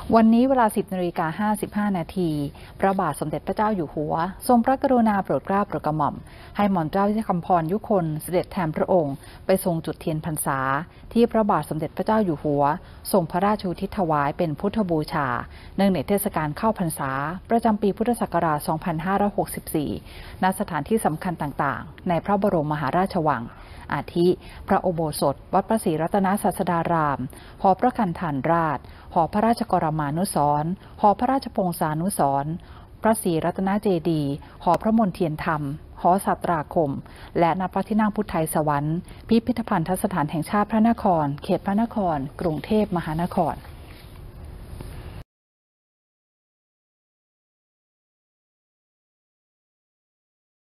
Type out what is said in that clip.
วันนี้เวลา 10:55 นาทีพระบาทสมเด็จพระเจ้าอยู่หัวทรงพระกรุณาโปรดเกล้าโปรดกระหม่อมให้หม่อมเจ้าคำพรยุคนเสด็จแทนพระองค์ไปทรงจุดเทียนพรรษาที่พระบาทสมเด็จพระเจ้าอยู่หัวทรงพระราชอุทิศถวายเป็นพุทธบูชาเนื่องในเทศกาลเข้าพรรษาประจำปีพุทธศักราช 2564 ณ สถานที่สำคัญต่างๆในพระบรมมหาราชวังอาทิพระอุโบสถวัดพระศรีรัตนศาสดารามหอพระคันธารราชหอพระราชกรมานุสรณ์หอพระราชพงศานุสรณ์พระศรีรัตนเจดีย์หอพระมนเทียนธรรมหอสัตราคมและณพระที่นั่งพุทธไทยสวรรค์พิพิธภัณฑสถานแห่งชาติพระนครเขตพระนครกรุงเทพมหานคร